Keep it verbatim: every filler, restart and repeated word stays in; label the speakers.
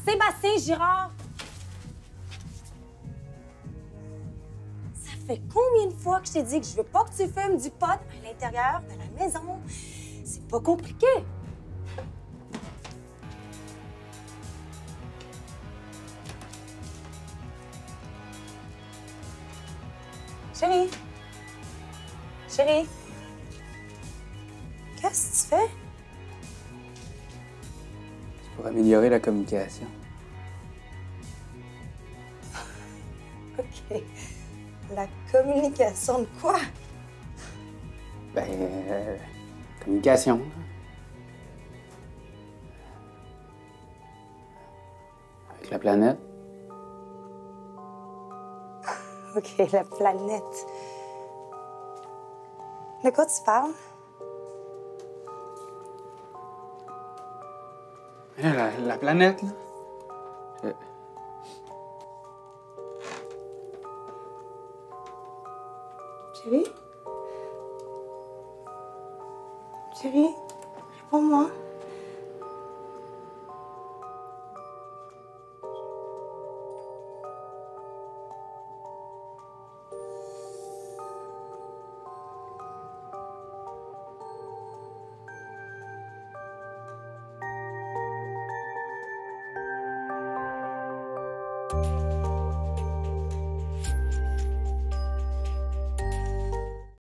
Speaker 1: Sébastien Girard! Ça fait combien de fois que je t'ai dit que je veux pas que tu fumes du pot à l'intérieur de la maison? C'est pas compliqué. Chérie? Chérie? Qu'est-ce que tu fais?
Speaker 2: C'est pour améliorer la communication.
Speaker 1: OK. La communication de quoi?
Speaker 2: Ben, euh, communication. Avec la planète.
Speaker 1: OK, la planète. De quoi tu parles?
Speaker 2: La, la planète, là. Je...
Speaker 1: Chérie? Chérie, réponds-moi. Thank you.